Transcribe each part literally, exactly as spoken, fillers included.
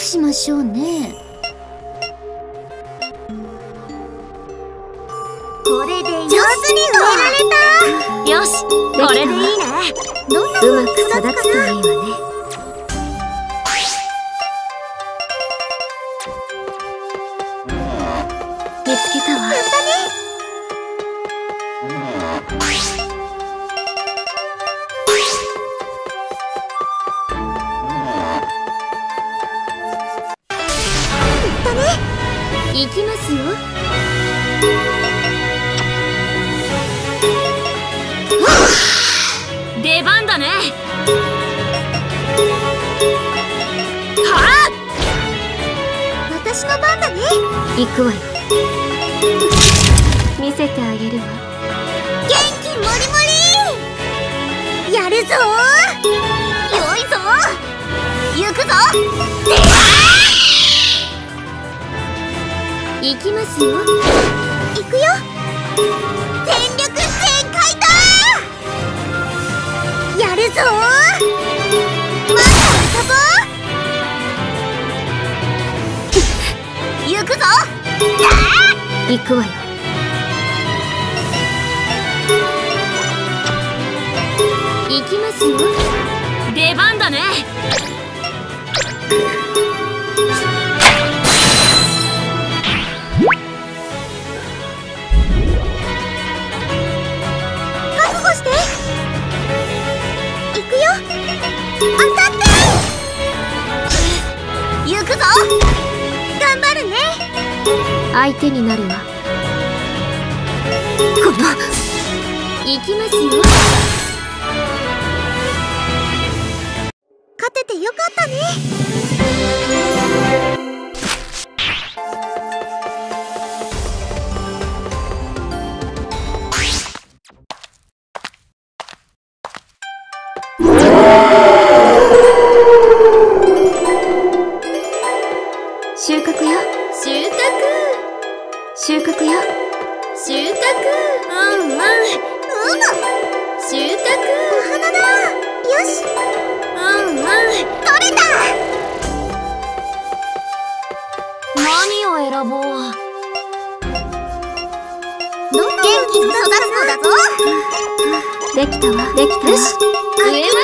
しましょうね。 これで上手に植えられた。よし、これでいいね。どんなうまく育つといいわね。見つけたわ。 やったね。 行きますよ。 出番だね。はあ、私の番だね。 行くわよ。見せてあげるわ。 元気もりもり。やるぞ。よいぞ。行くぞ。でー行きますよ。 行くよ。全力全開だ。やるぞ。まだ遊ぼう。行くぞ。 行くわよ。行きますよ。 出番だね。行くぞ。頑張るね。 相手になるわ。この行きますよ。 勝ててよかったね。 収穫よ。 収穫。 収穫よ。 収穫。うんうん。うむ。収穫。お花だ。よし。うんうん。取れた。何を選ぼう。元気に育つのだぞ。 できたわ。できたわ。 よし。植えました。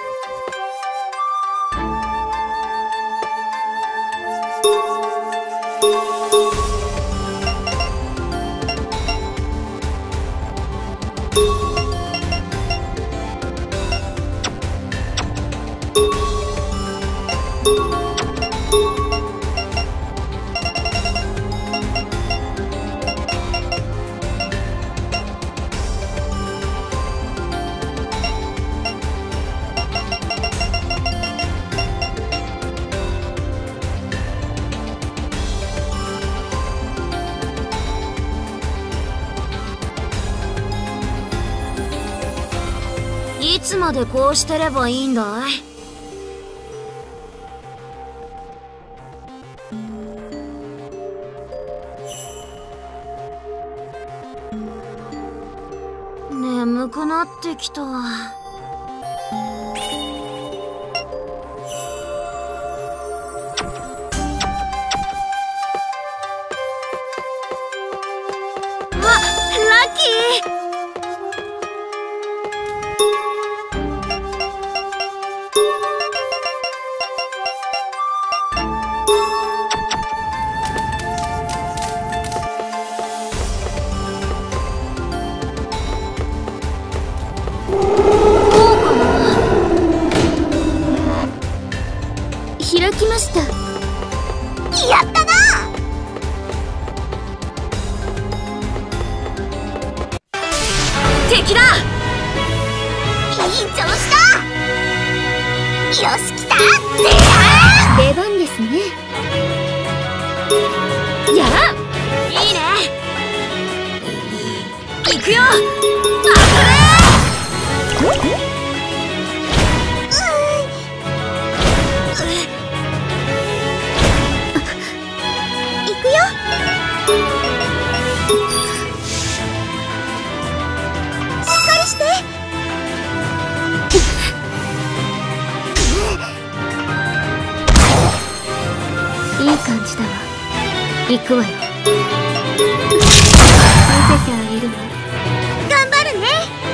いつまでこうしてればいいんだい？眠くなってきた。 開きました。 やったな。敵だ。いい調子だ。よし、来た。 出番ですね。 やらいいね。行くよ。当たれ。 行くわよ。見せてあげるわ。 頑張るね。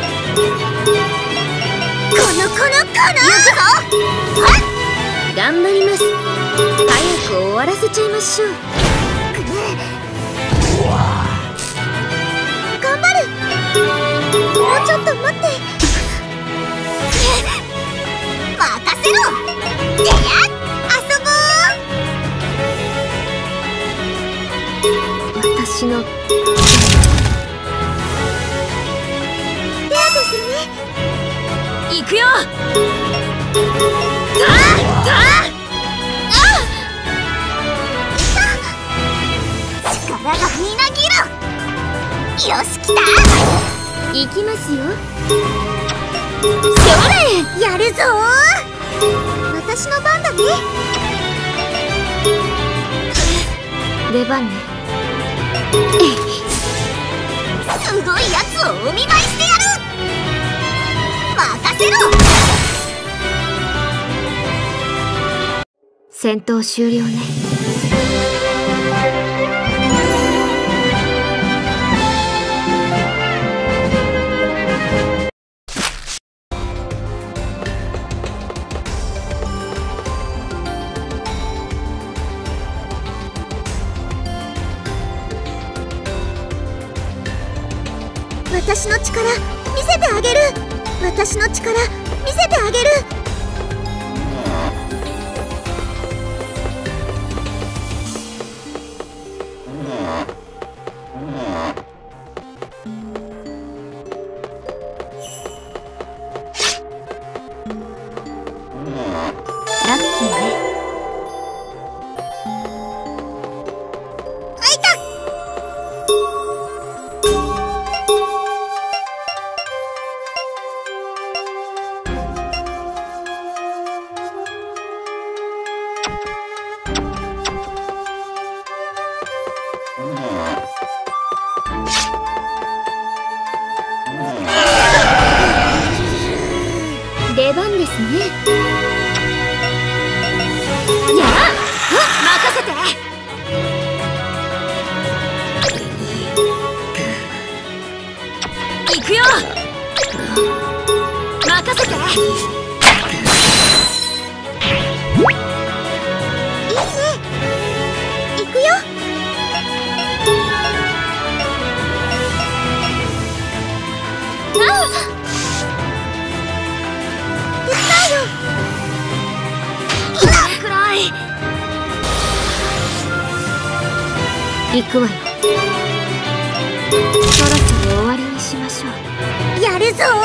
このこのこの行くぞ。 頑張ります。早く終わらせちゃいましょう。 頑張る。もうちょっと待って。任せろ。でや遊ぼう。私の手当てするね。 行くよ。 ガーガー力がみなぎる。よし、来た。 行きますよ。 それやるぞ。私の番だね。 出番ね。 すごいやつをお見舞いしてやる。任せろ。 戦闘終了ね。 私の力見せてあげる。私の力見せてあげる。 ラッキーね。 あいた。 出番ですね。 やあ、任せて。 行くよ。 任せて。いいね。行くよ。ああ。 行くわよ。そろそろ終わりにしましょう。 やるぞ。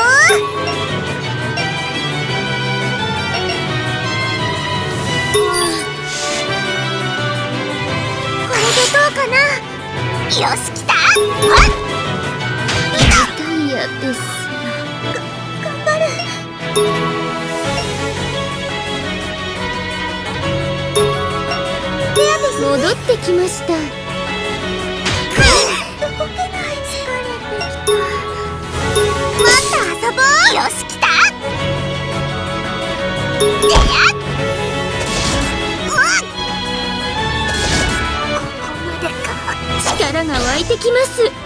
これでどうかな。よし、来た。 リタイアです。 が頑張る。手当てする。 戻ってきました。 動けない。疲れてきた。もっと遊ぼう。よし、来た。でやっ。うわっ。ここまでか。 力が湧いてきます。いいね。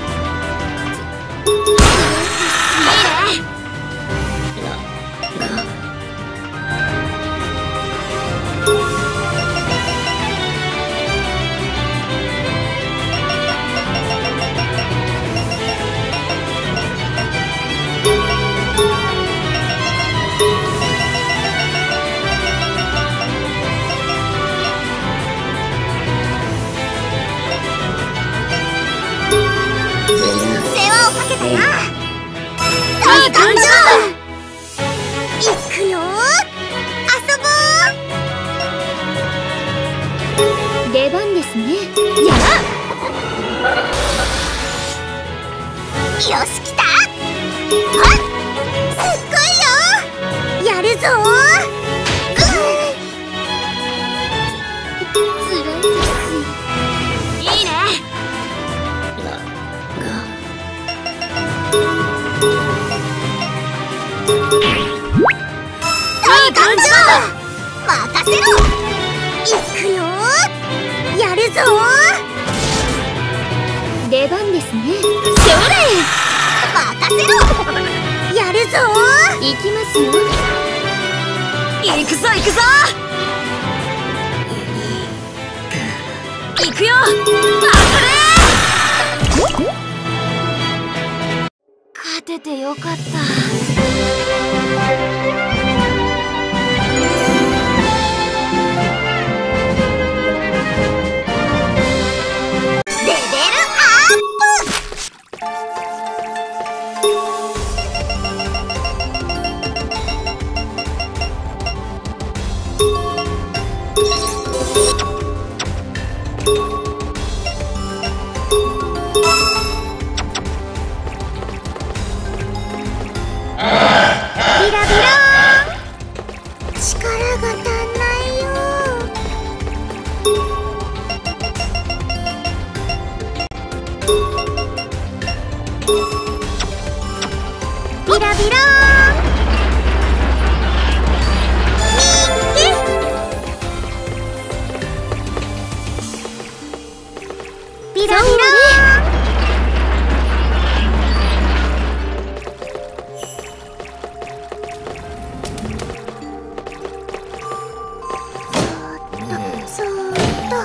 出番ですね。やあ。 よし、来た。はっ、すっごいよ。やるぞ。 つらいです。 いいね。いい感じだ。任せろ。いくよ。やるぞ。 出番ですね。それ任せろ。やるぞ。 行きますよ。 行くぞ行くぞ。行くよ。当たれ。勝ててよかった。ビラビラビラビラそーっと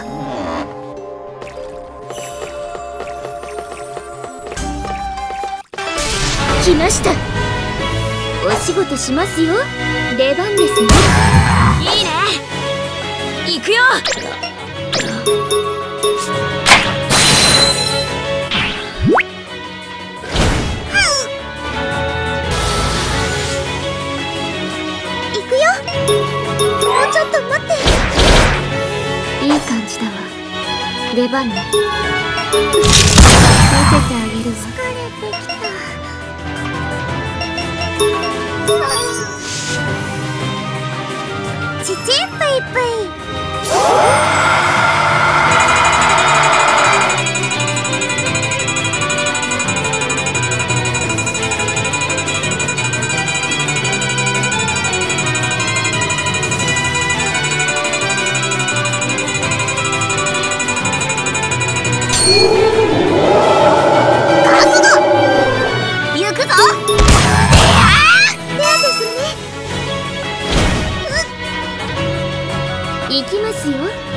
来ました。お仕事しますよ。出番ですね。 いいね。行くよ。行くよ。もうちょっと待って。 いい感じだわ。出番ね。見せてあげるわ。 疲れてきた。ちちんぷいぷい。行くぞ。 行きますよ。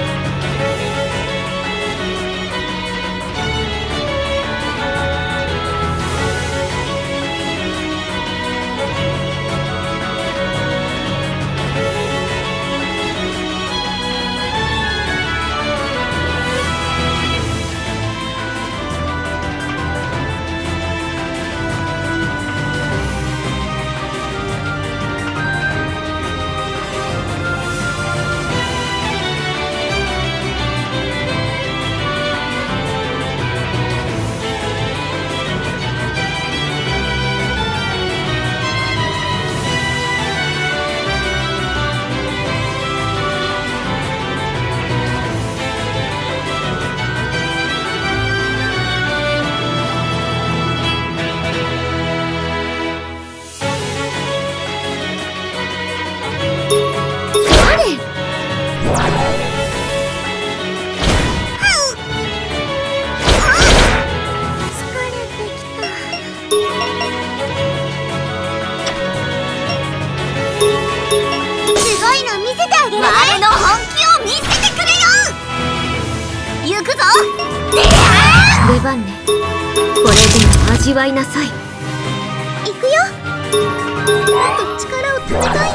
我の本気を見せてくれよ。行くぞ。 出番ね。これでも味わいなさい。 行くよ。もっと力をためたいの。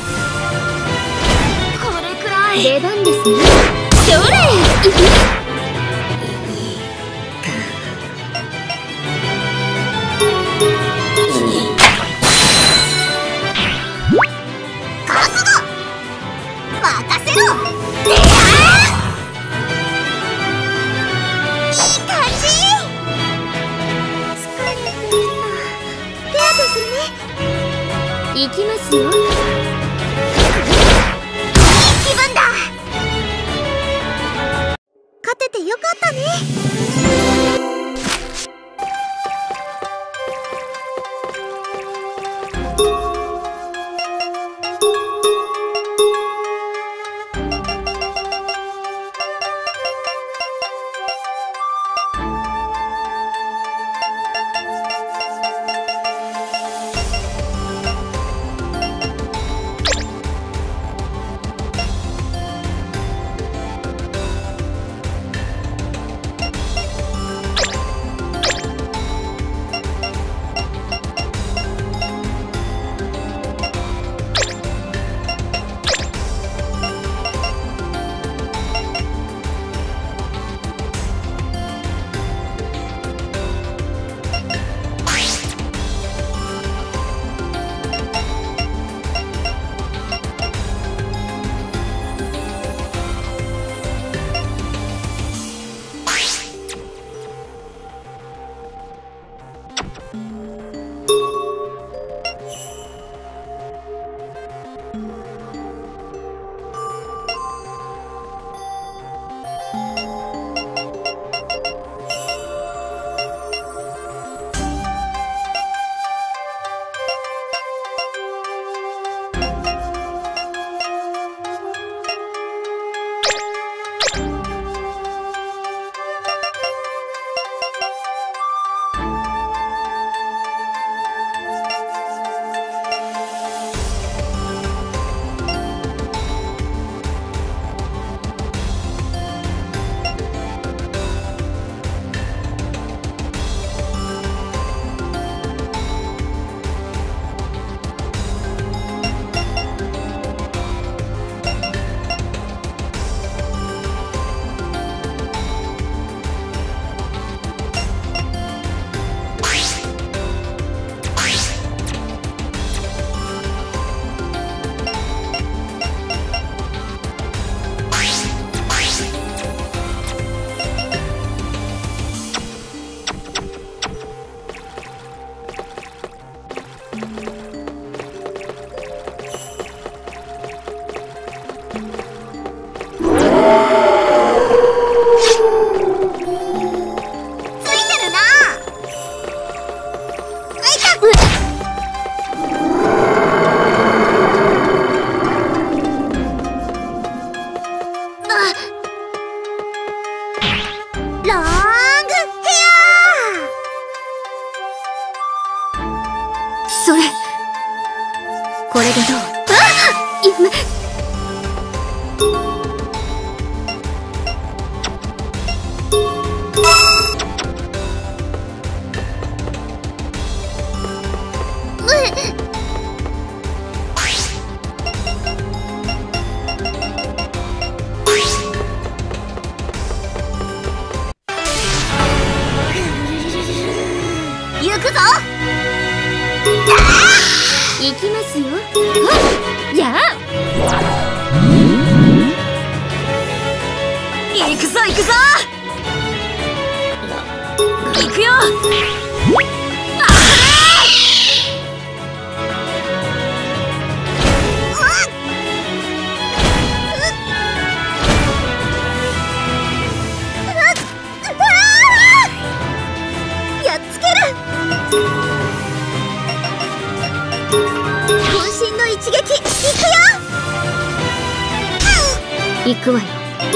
これくらい。 出番ですね。それ。行きますよ。いい気分だ。勝ててよかったね。 これでどう？あっ！夢。 行くぞ。行きますよ。 やあ、行くぞ行くぞ、行くよ。あやっつける。渾身の一撃、いくよ。 行くわよ。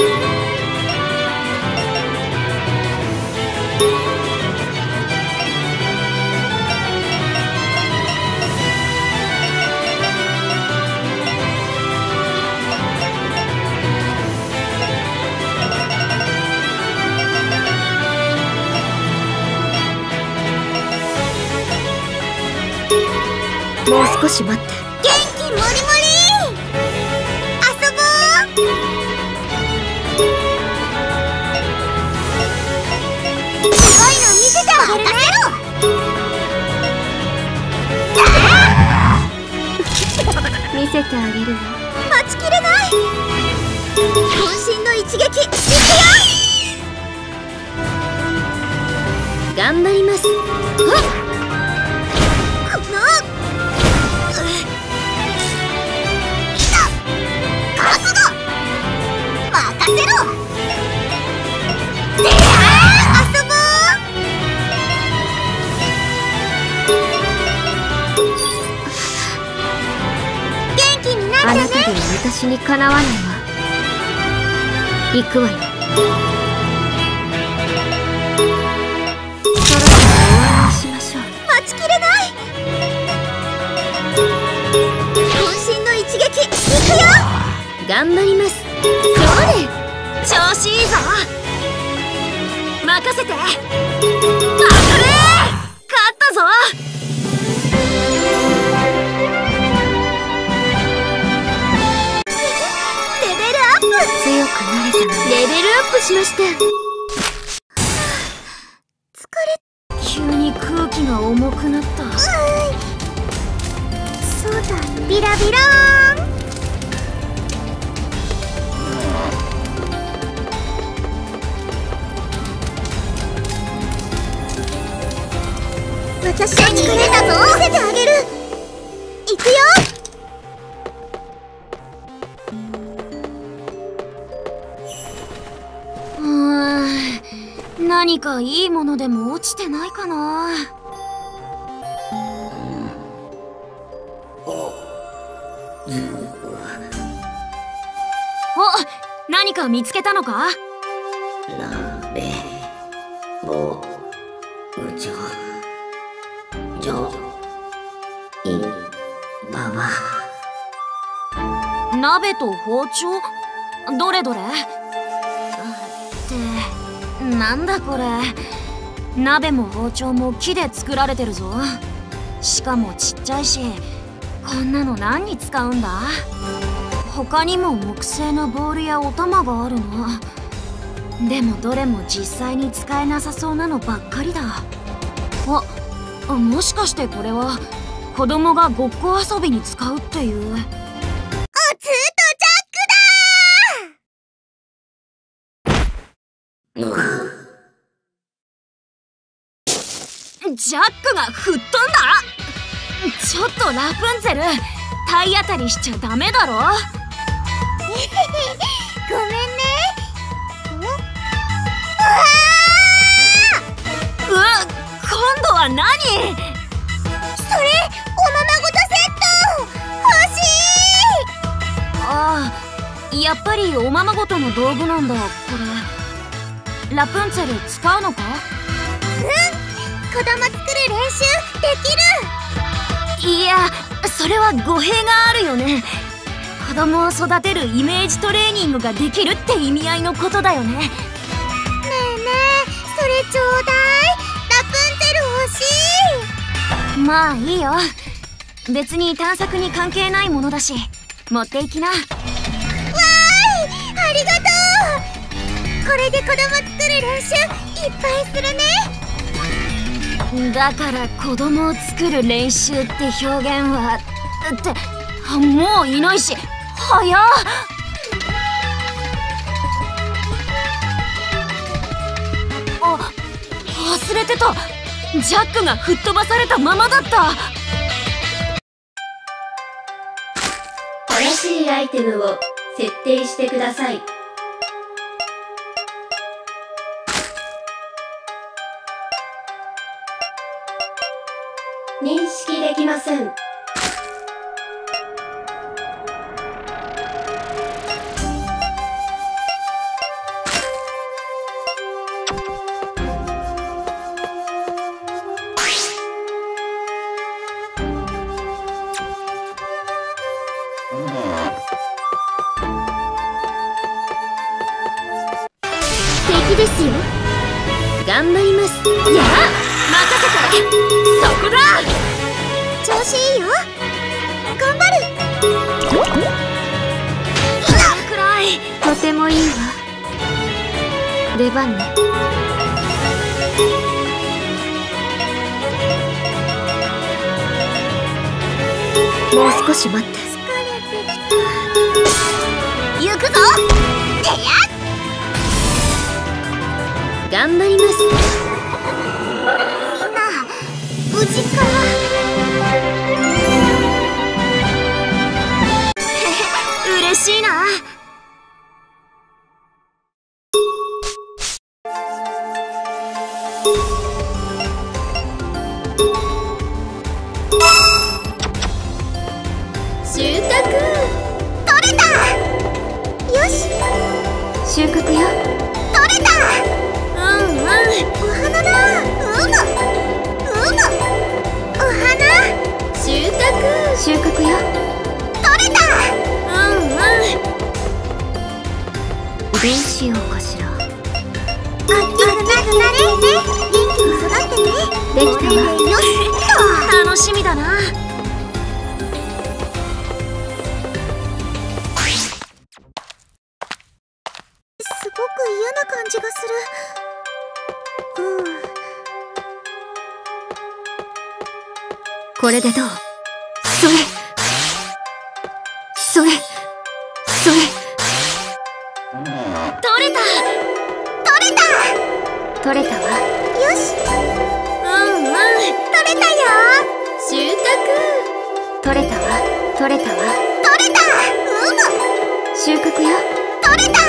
もう少し待って。 元気もりもり遊ぼう。すごいの見せてあげるね。 見せてあげるわ。 待ちきれない。渾身の一撃、いくよ。 頑張ります。あなたでは私にかなわないわ。行くわよ。そろそろ終わりにしましょう。 待ちきれない。渾身の一撃、いくよ。 頑張ります。そうね、調子いいぞ。任せて。当たれ。勝ったぞ。強くなれたの。レベルアップしました。 疲れ。 急に空気が重くなった。うそうだ、ビラビラーン。 私の力だぞ。見せてあげる。いくよ。 うーん、何かいいものでも落ちてないかな。お、何か見つけたのか？ 鍋ぼうちょじょいばば。 鍋と包丁？どれどれ？ってなんだこれ。鍋も包丁も木で作られてるぞ。しかもちっちゃいし、こんなの何に使うんだ？他にも木製のボールやお玉があるな。でもどれも実際に使えなさそうなのばっかりだ。あ、もしかしてこれは子供がごっこ遊びに使うっていう。おつーとジャックだ。 ジャックが吹っ飛んだ。ちょっとラプンツェル、体当たりしちゃダメだろ。 ごめんね。うわー、うわ、今度は何？それ、おままごとセット欲しい。 ああ、やっぱりおままごとの道具なんだこれ。ラプンツェル使うのか？ うん、子供作る練習できる。 いや、それは語弊があるよね。子供を育てるイメージトレーニングができるって意味合いのことだよね。ねえねえ、それちょうだい。ラプンツェル欲しい。 まあいいよ。別に探索に関係ないものだし、持っていきな。わーい、 ありがとう。これで子供作る練習いっぱいするね。だから子供を作る練習って表現はってもういないし、早っ。あ、忘れてた。ジャックが吹っ飛ばされたままだった。 新しいアイテムを設定してください。認識できません。 敵ですよ。 頑張ります。やあ、任せて。そこだ。 調子いいよ。頑張る。 このくらい。 とてもいいわ。出番ね。もう少し待って。疲れてきた。 行くぞ。てやっ。頑張ります。 みんな無事か？ 嬉しいな。 収穫。取れた。よし、収穫よ。取れた。 うんうん、 お花だ。うむうむ。お花。収穫。収穫よ。取れた。 うんうん。 どうしようかしら。あっきくなくなれね。元気に育ってね。できたわ。よしっと。 楽しみだな。 すごく嫌な感じがする。うん。これでどう？それそれそれ。 取れた。 取れた。取れたわ。よし。 うんうん、取れたよ。収穫。 取れたわ、取れたわ。 取れた。うむ。 収穫よ。 取れた。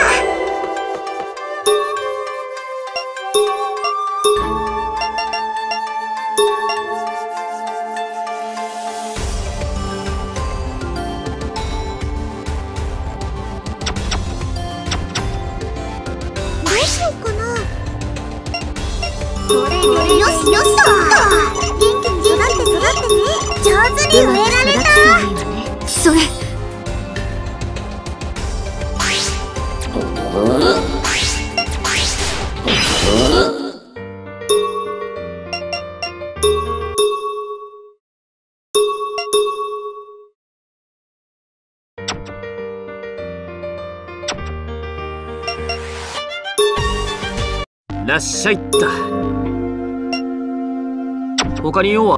どうしようかな。これこれよしよしと。元気に育って育ってね。上手に植えられた。 それ。 らっしゃいった。他に用は？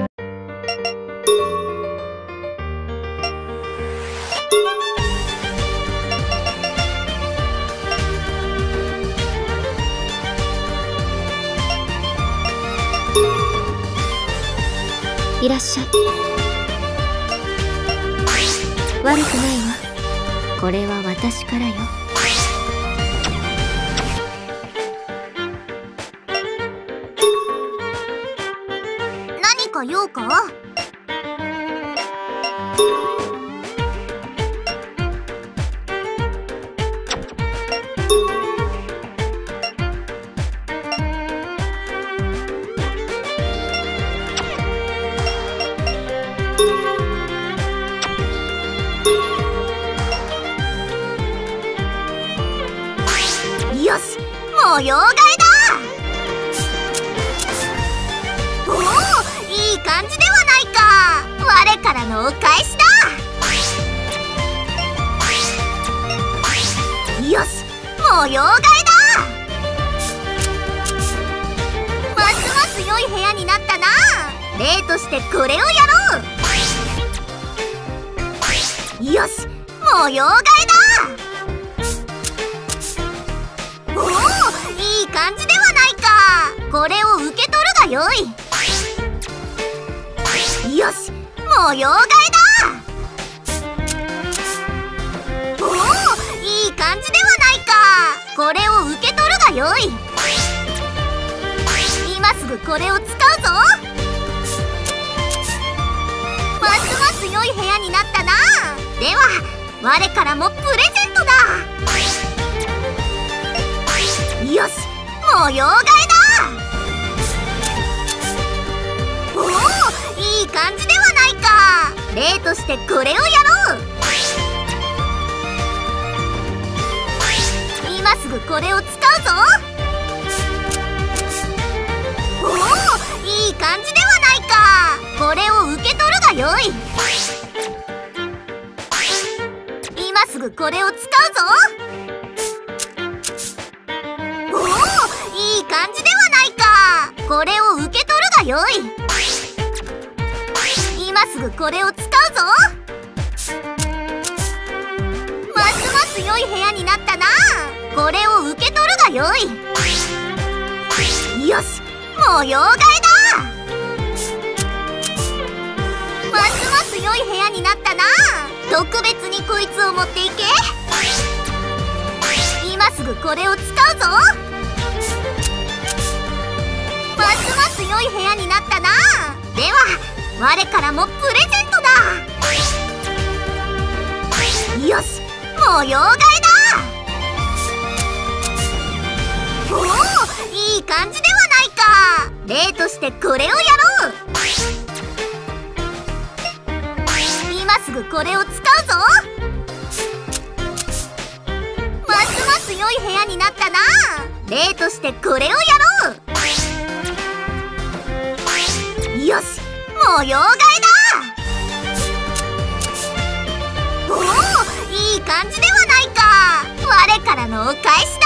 いらっしゃい。悪くないわ。これは私からよ。 何か用か？よし、模様替えだ。おお、いい感じではないか。我からのお返しだ。よし、模様替えだ。ますます良い部屋になったな。例としてこれをやろう。よし、模様替えだ。おお、いい感じではないか。これを受け取るがよい。よし、模様替えだ。おお、いい感じではないか。これを受け取るがよい。今すぐこれを使うぞ。ますます良い部屋になったな。では我からもプレゼントだ。よし、模様替えだ。おお、いい感じではないか。例としてこれをやろう。今すぐこれを使うぞ。おお、いい感じではないか。これを受け取るがよい。今すぐこれを使うぞ。おお、いい感じではないか。これを受け取るがよい。今すぐこれを使うぞ。ますます良い部屋になったな。これを受け取るがよい。よし、模様替えだ。ますます良い部屋になったな。特別にこいつを持っていけ。今すぐこれを使うぞ。ますます良い部屋になったな。では我からもプレゼントだ。よし、模様替えだ。おお、いい感じではないか。例としてこれをやろう。今すぐこれを使うぞ。ますます良い部屋になったな。例としてこれをやろう。よし、模様替えだ。おお、いい感じではないか。我からのお返しだ。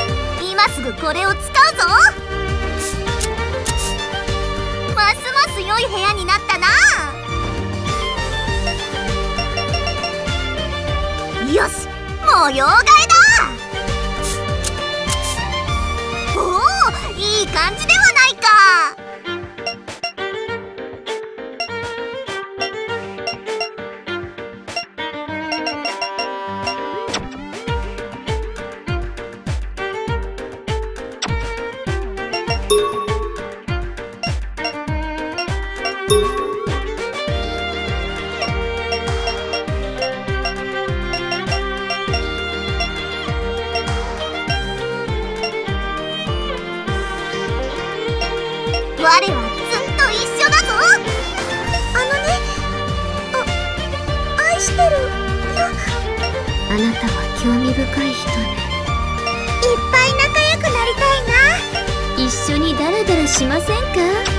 今すぐこれを使うぞ。ますます良良い部屋になったな。よし、模様替えだ。おお、いい感じではないか。我はずっと一緒だぞ。あのね、あ、愛してるよ。 あなたは興味深い人ね。 いっぱい仲良くなりたいな。 一緒にダラダラしませんか？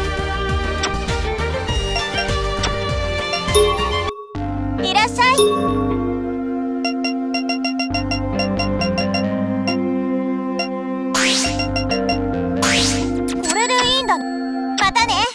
いらっしゃい。これでいいんだね。またね。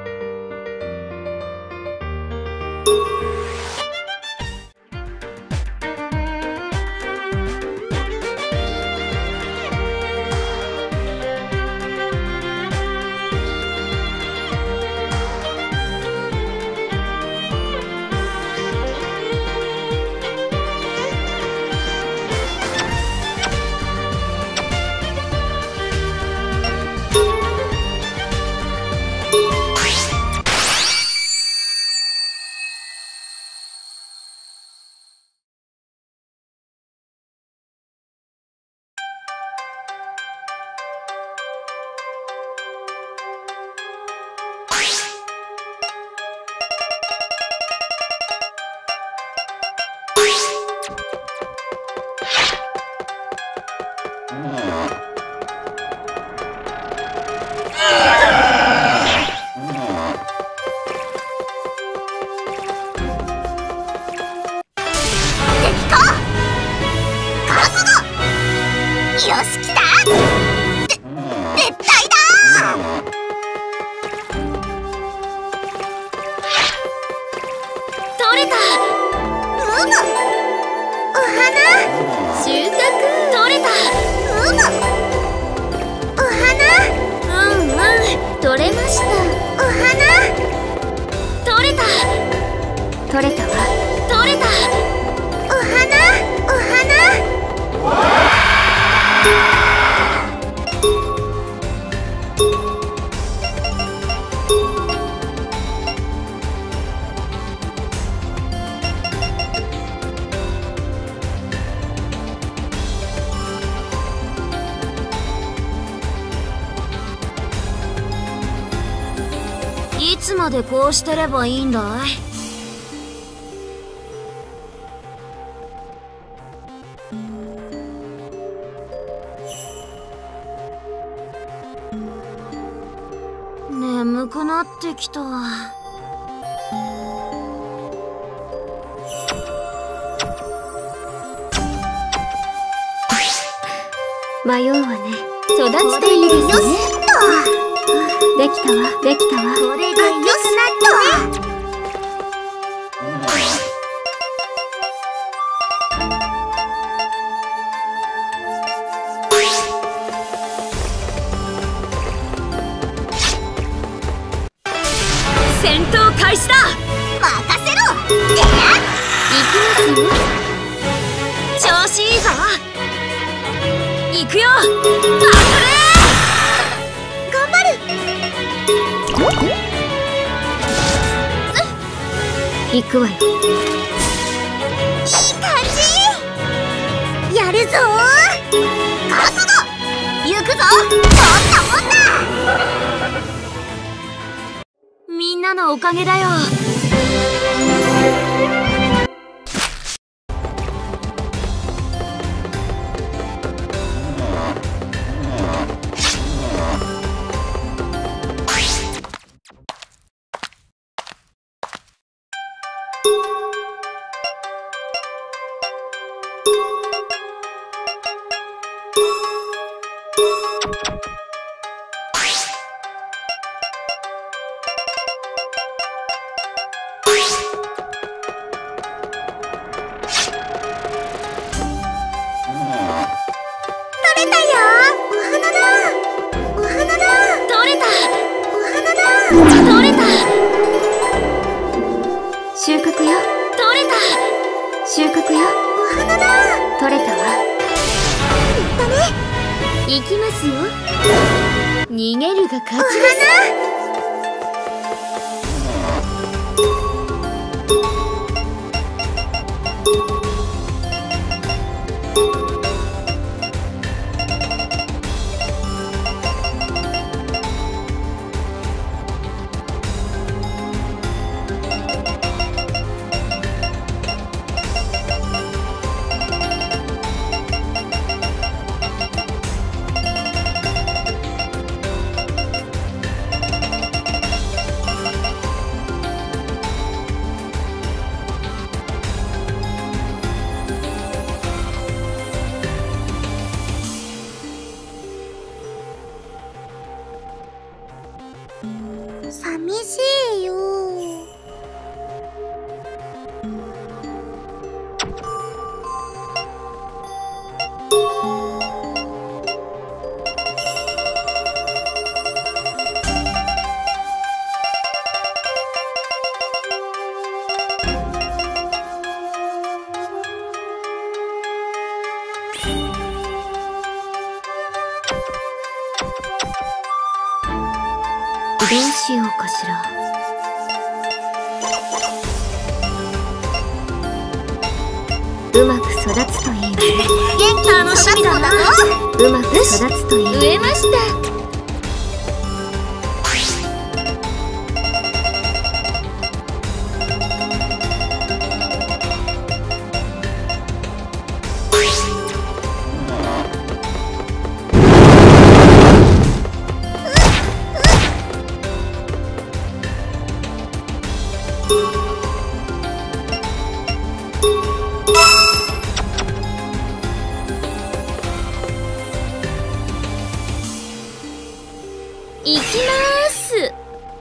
よし、来た。で、絶対だ。 取れた。 うむ。お花。 収穫。 取れた。 うむ。お花。 うんうん、 取れました。 お花。 取れた。 取れたわ。 取れた。 お花。お花。 いつまでこうしてればいいんだい？眠くなってきた。 迷うわね。 育つといいですね。 できたわ、できたわ。 これでよくなったね。 戦闘開始だ。 任せろ。 行きますよ。 調子いいぞ。行くよ。 頑張る。 行くわよ。 いい感じ。やるぞ。覚悟。行くぞ。どんなもんだ。 みんなのおかげだよ。 取れたよ。お花だ。お花だ。 取れた。 お花だ。 取れた。 収穫よ。 取れた。 収穫よ。 お花だ。 取れたわ。 だね。 行きますよ。逃げるが勝ちおです。 花。寂しいよ。 どうしようかしら。うまく育つといいわね。 元気に育つのだぞ。 うまく育つといいわね。 植えました。行きます。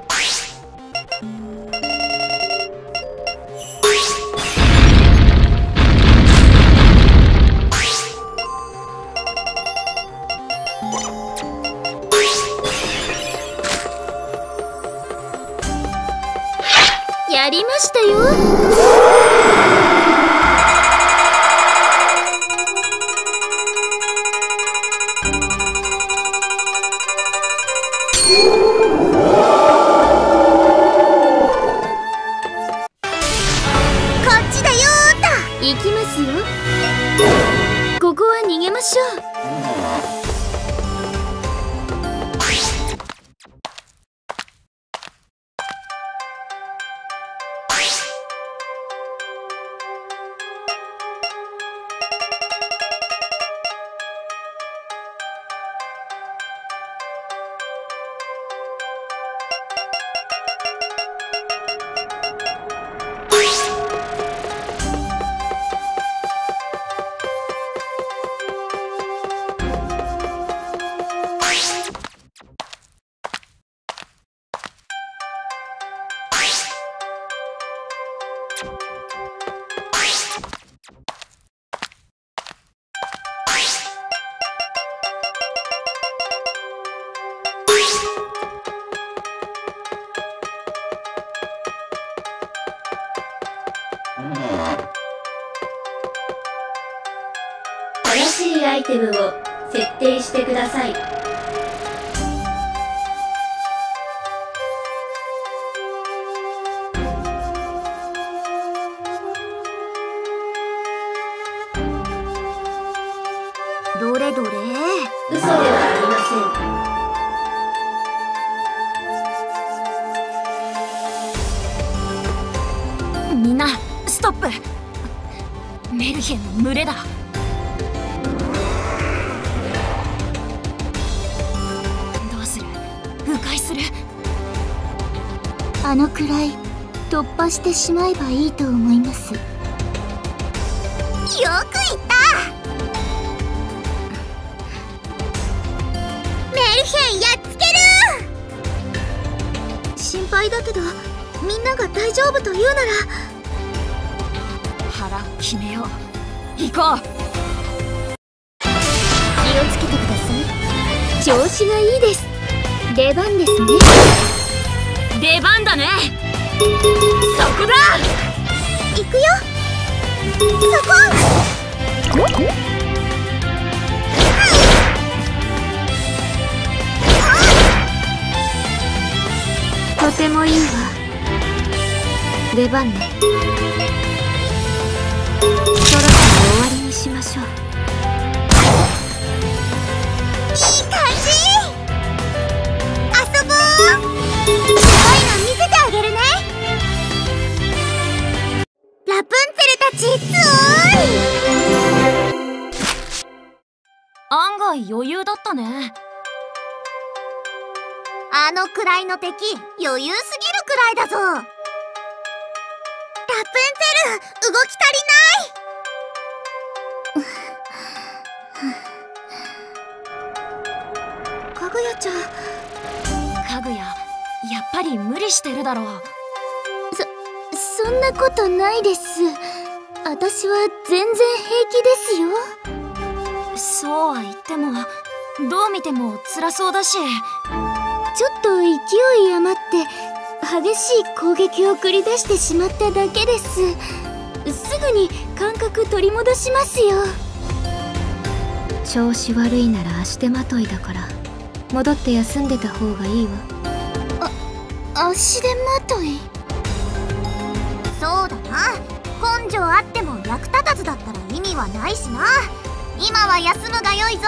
やりましたよ。行きますよ。ここは逃げましょう。 正しいアイテムを設定してください。 どれどれ。 嘘ではありません。 みんなストップ。メルヘンの群れだ。どうする？迂回する？ あのくらい突破してしまえばいいと思います。 よく言った。メルヘンやっつける。 心配だけどみんなが大丈夫と言うなら。 腹決めよう。行こう。 気をつけてください。調子がいいです。出番ですね。 出番だね。そこだ。 行くよ。そこ。 とてもいいわ。出番ね。そろそろ終わりにしましょう。 いい感じ。遊ぼう。すごいの見せてあげるね。ラプンツェルたちすごい。 案外余裕だったね。 あのくらいの敵余裕すぎるくらいだぞ。ラプンツェル動き足りない。かぐやちゃん。 かぐや、やっぱり無理してるだろう。 そ、そんなことないです。私は全然平気ですよ。 そうは言っても、どう見ても辛そうだし。 ちょっと勢い余って激しい攻撃を繰り出してしまっただけです。すぐに感覚取り戻しますよ。調子悪いなら足手まといだから戻って休んでた方がいいわ。あ、足手まとい。 そうだな。根性あっても役立たずだったら意味はないしな。今は休むがよいぞ。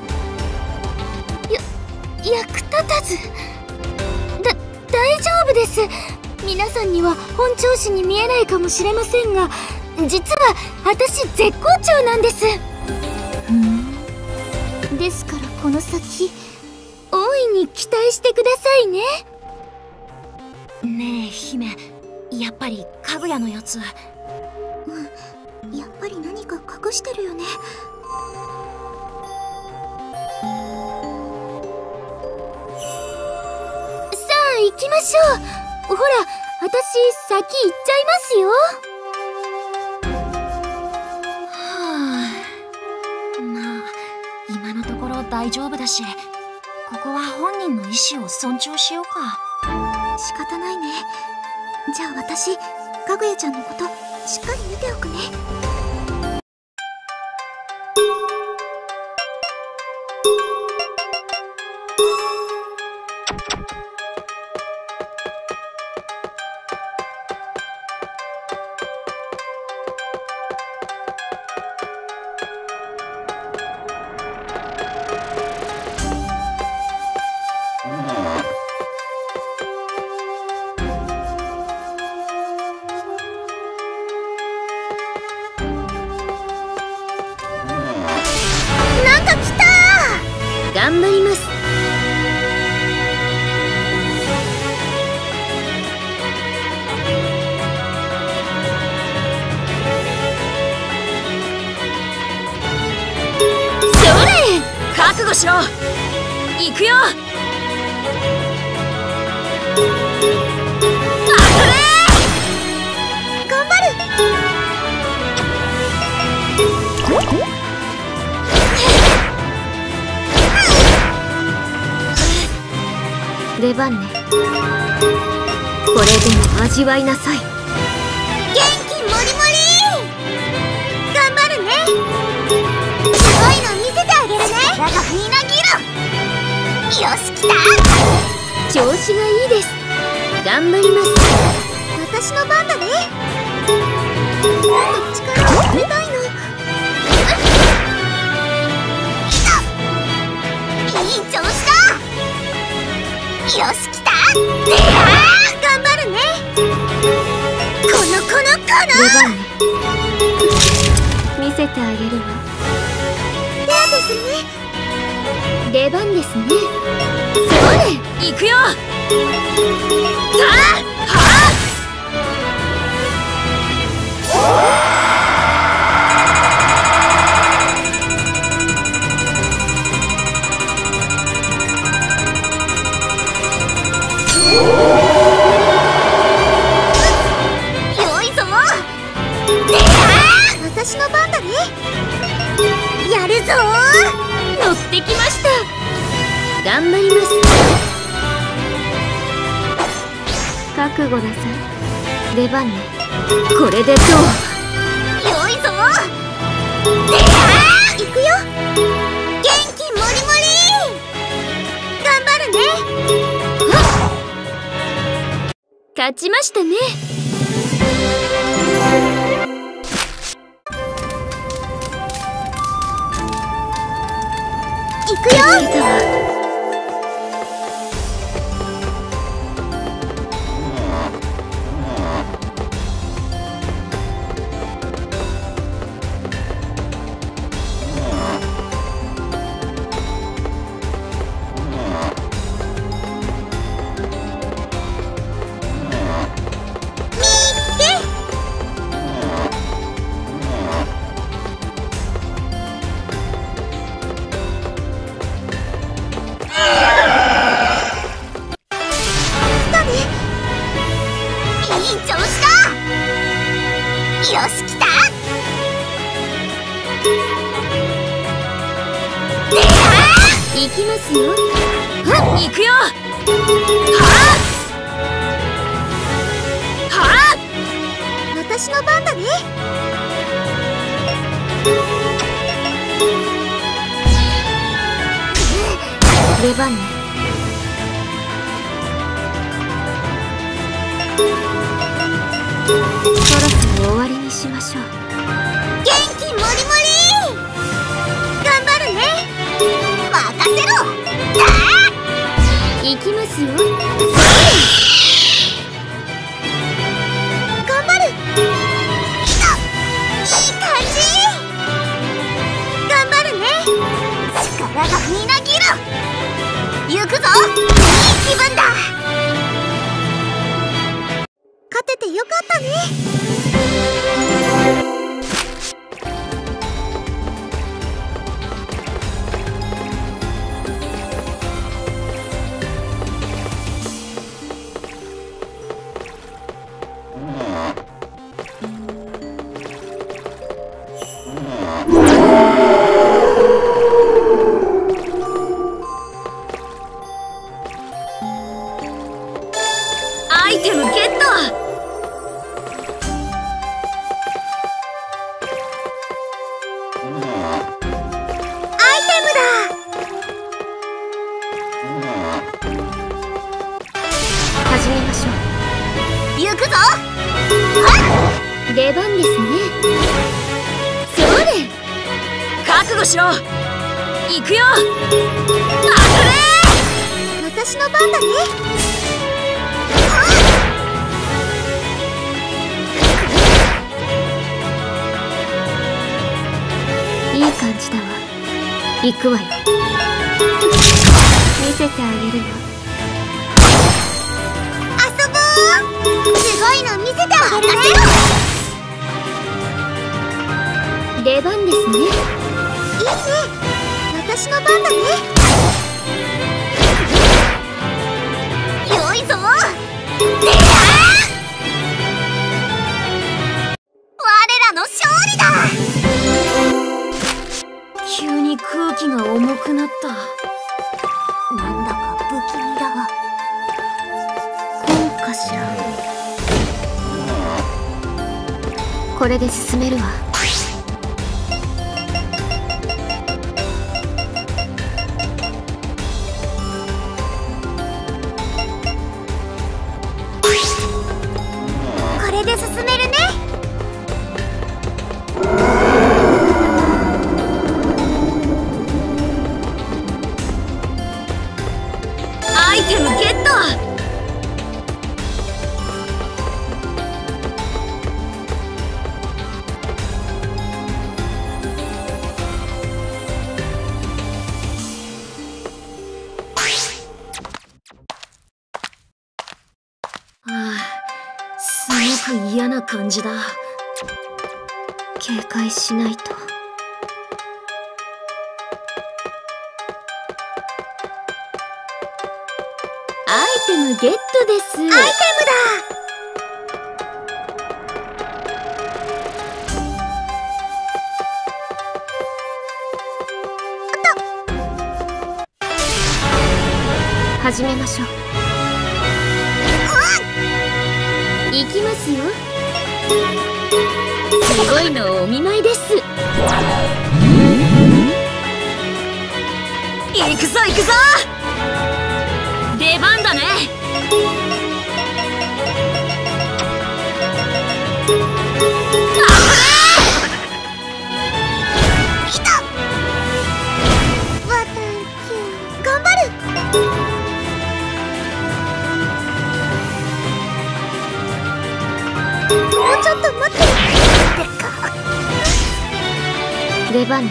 役立たず。だ、大丈夫です。皆さんには本調子に見えないかもしれませんが、実は私絶好調なんです。ふん。ですからこの先大いに期待してくださいね。 ねえ姫、やっぱりかぐやのやつ。 うん、やっぱり何か隠してるよね。 行きましょう。ほら、私先行っちゃいますよ。 はあ、まあ今のところ大丈夫だし、ここは本人の意思を尊重しようか。 仕方ないね。じゃあ私、かぐやちゃんのことしっかり見ておくね。 頑張ります。 それ！覚悟しろ！行くよ！当たれ！ 頑張る！ 出番ね。これでも味わいなさい。 元気もりもり！頑張るね。すごいの見せてあげるね。だがみなぎる。よし、来た。 調子がいいです。頑張ります。 私の番だね。もっと力を入れたいの。いい調子だ。よし、来た。でやー、頑張るね。このこのこの出番ね。見せてあげるわ。 手当てするね。 出番ですね。 それ！行くよ！さあ！はあ！ 頑張ります。覚悟なさい。出番ね。これでどう？ 良いぞ。でやー、行くよ。元気もりもり。頑張るね。 勝ちましたね。 行くよ。よし、来た。 行きますよ。 行くよ。はあはあ、 私の番だね。 出番ね。そろそろ終わりにしましょう。 元気もりもり。頑張るね。任せろ。 行きますよ。 頑張る。いい感じ。頑張るね。力がみなぎる。行くぞ。いい気分だ。勝ててよかったね。 アイテムゲット。 始めましょう。 行くぞ。 出番ですね。そうで。 覚悟しろ。行くよ。当たれ。 私の番だね。 いい感じだわ。行くわよ。見せてあげるよ。 遊ぼう。すごいの見せてあげるね。 出番ですね。 いいね。私の番だね。良いぞ。でやー。我らの勝利だ。 急に空気が重くなった。 なんだか不気味だが。 こうかしら。これで進めるわ。 これで進めるね。 アイテムゲット。ああ、すごく嫌な感じだ。 警戒しないと。アイテムゲットです。 アイテムだ。 始めましょう。行きますよ。すごいのお見舞いです。 行くぞ行くぞ、出番だね。 もうちょっと待って。 出番ね。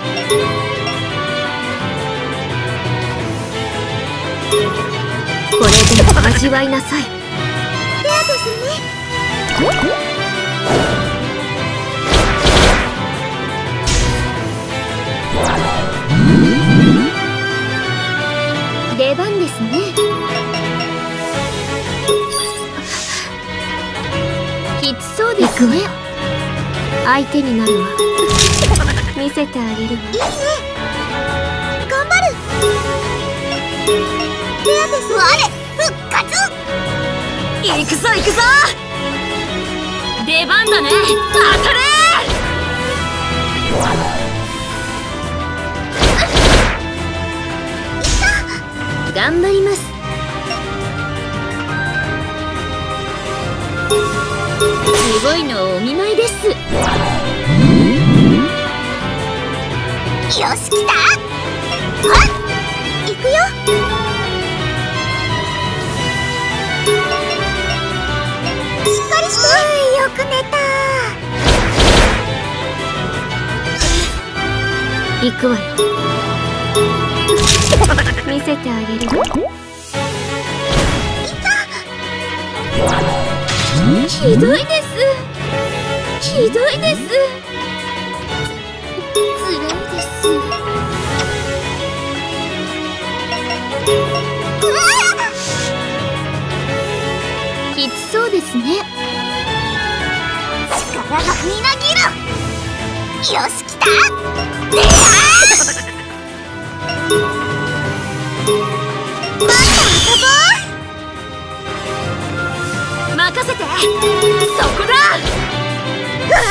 これでも味わいなさい。 レアですね。 出番ですね。きつそうですね。相手になるわ。見せてあげるわ。 いいね、頑張る。レアです。我復活。 行くぞ行くぞ、出番だね。当たれ。 頑張ります。すごいのお見舞いです。 よし、来た。はっ、行くよ。しっかりして。よく寝た。 行くわよ。見せてあげるわ。ひどいです。ひどいです。つらいです。きつそうですね。 力がみなぎる。よし、来た。でやー。また遊ぼう。 任せて、そこだ。 うわ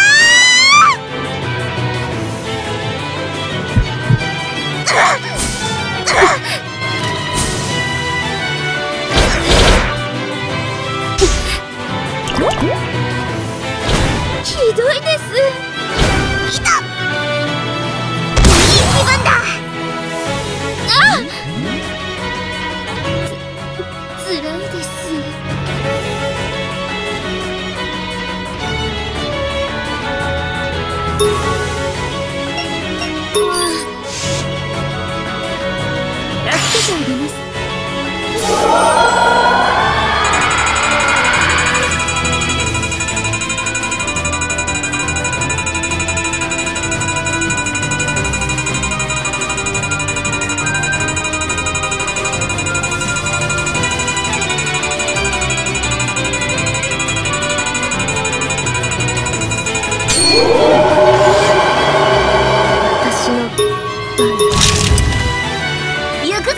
ひどいです。 いた。いい気分だ。 あっ、つ、つらいです。助けてあげます。私の番。 行くぞ。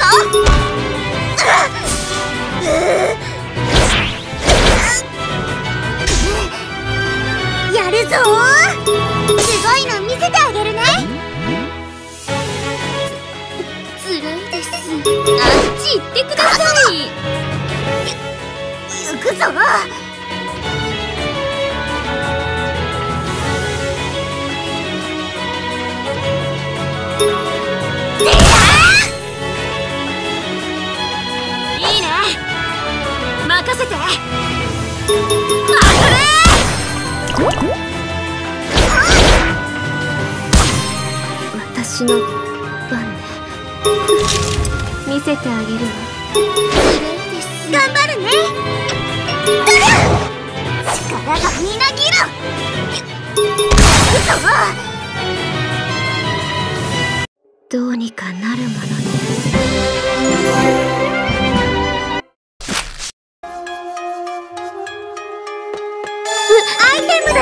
やるぞ。すごいの見せてあげるね。 つ、つらいです。あっち行ってください。 行くぞ。 いいね、任せて。当たれ。 私の番ね。見せてあげるわ。 頑張るね。力がみなぎる。行くぞ。 どうにかなるものね。 アイテムだ。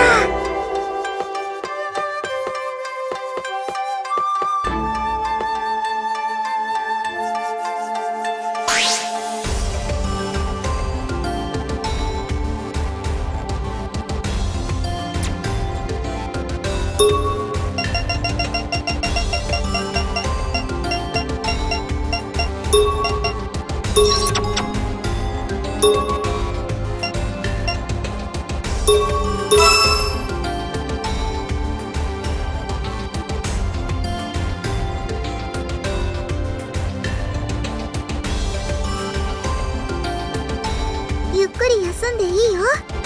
ゆっくり休んでいいよ。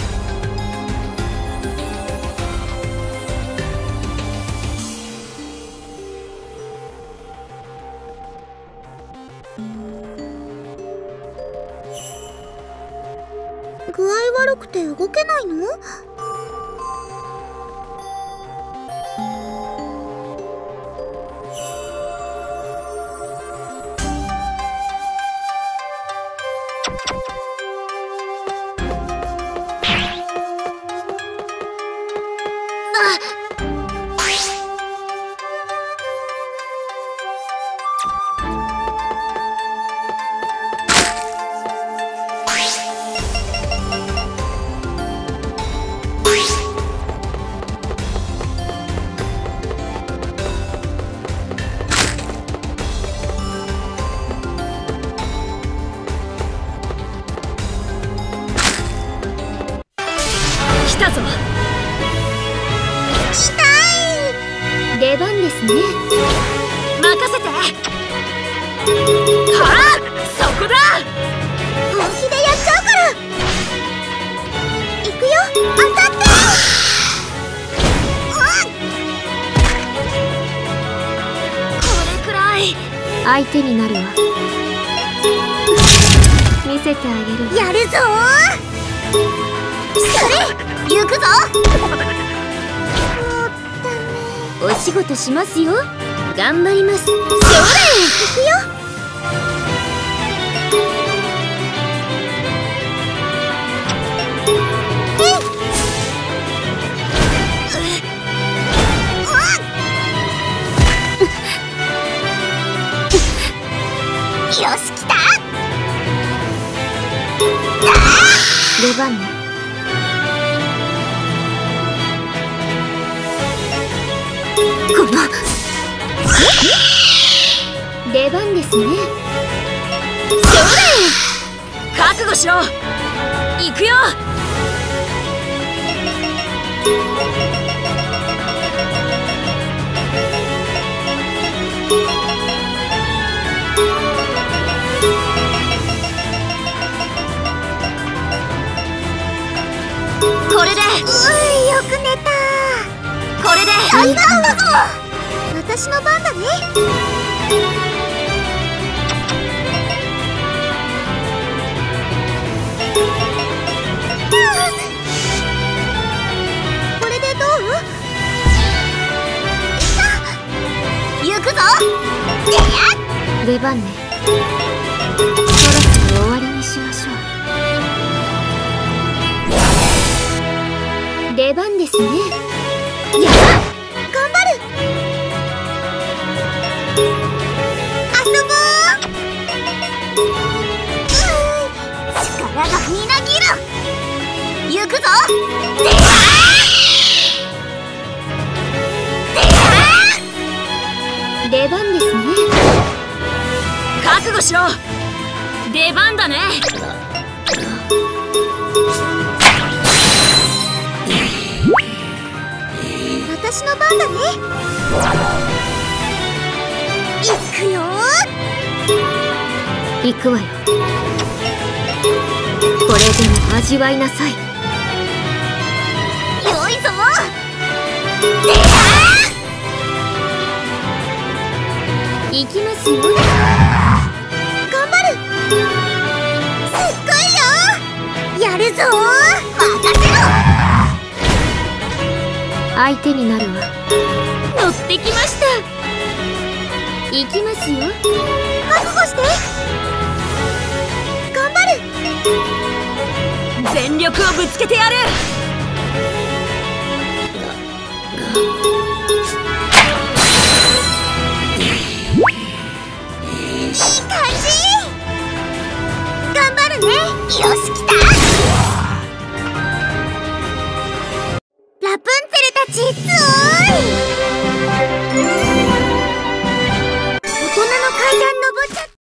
具合悪くて動けないの？ 来たぞ。 出番ですね。 任せて。はあ、そこだ。 本気でやっちゃうから。いくよ、当たって。 これくらい相手になるわ。見せてあげる。 やるぞー。それ行くぞ。 お仕事しますよ。頑張ります。それ行くよ。よし、来た。 出番ね。 この出番ですね。 それ覚悟しろ。行くよ。これで。 うい、よく寝た。 これで。 大番だぞ。私の番だね。これでどう？行くぞ。 出番ね。そろそろ終わりにしましょう。出番ですね。 やだ、頑張る。遊ぼう。うーん、力がみなぎる。行くぞ。でやーでやー。 出番ですね。 覚悟しろ。出番だね。 私の番だね。行くよー。行くわよ。これでも味わいなさい。 よいぞ。でやー。行きますよ。 頑張る。すっごいよ。やるぞ。任せろ。 相手になるわ。乗ってきました。行きますよ。 覚悟して。頑張る。 全力をぶつけてやる。 いい感じ。頑張るね。よし、来た。